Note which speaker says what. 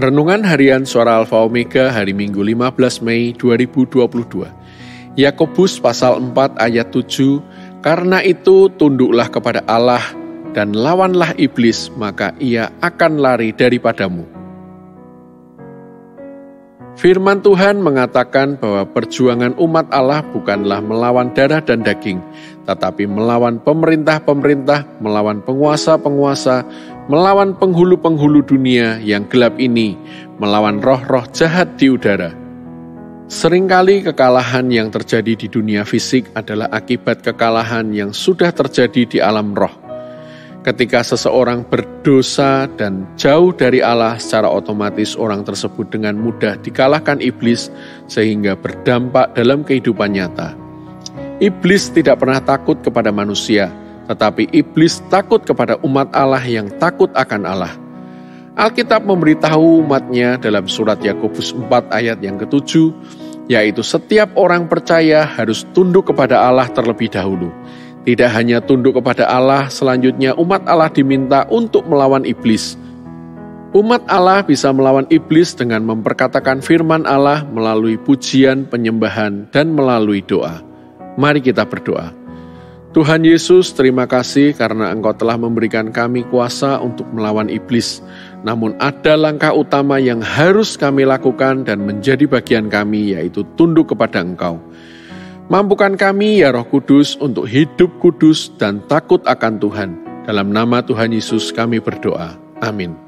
Speaker 1: Renungan Harian Suara Alfa Omega hari Minggu 15 Mei 2022. Yakobus pasal 4 ayat 7, karena itu tunduklah kepada Allah dan lawanlah iblis, maka ia akan lari daripadamu. Firman Tuhan mengatakan bahwa perjuangan umat Allah bukanlah melawan darah dan daging, tetapi melawan pemerintah-pemerintah, melawan penguasa-penguasa, melawan penghulu-penghulu dunia yang gelap ini, melawan roh-roh jahat di udara. Seringkali kekalahan yang terjadi di dunia fisik adalah akibat kekalahan yang sudah terjadi di alam roh. Ketika seseorang berdosa dan jauh dari Allah, secara otomatis orang tersebut dengan mudah dikalahkan iblis sehingga berdampak dalam kehidupan nyata. Iblis tidak pernah takut kepada manusia, tetapi iblis takut kepada umat Allah yang takut akan Allah. Alkitab memberitahu umatnya dalam surat Yakobus 4 ayat yang ke-7, yaitu setiap orang percaya harus tunduk kepada Allah terlebih dahulu. Tidak hanya tunduk kepada Allah, selanjutnya umat Allah diminta untuk melawan iblis. Umat Allah bisa melawan iblis dengan memperkatakan firman Allah melalui pujian, penyembahan, dan melalui doa. Mari kita berdoa. Tuhan Yesus, terima kasih karena Engkau telah memberikan kami kuasa untuk melawan iblis. Namun ada langkah utama yang harus kami lakukan dan menjadi bagian kami, yaitu tunduk kepada Engkau. Mampukan kami ya Roh Kudus untuk hidup kudus dan takut akan Tuhan. Dalam nama Tuhan Yesus kami berdoa. Amin.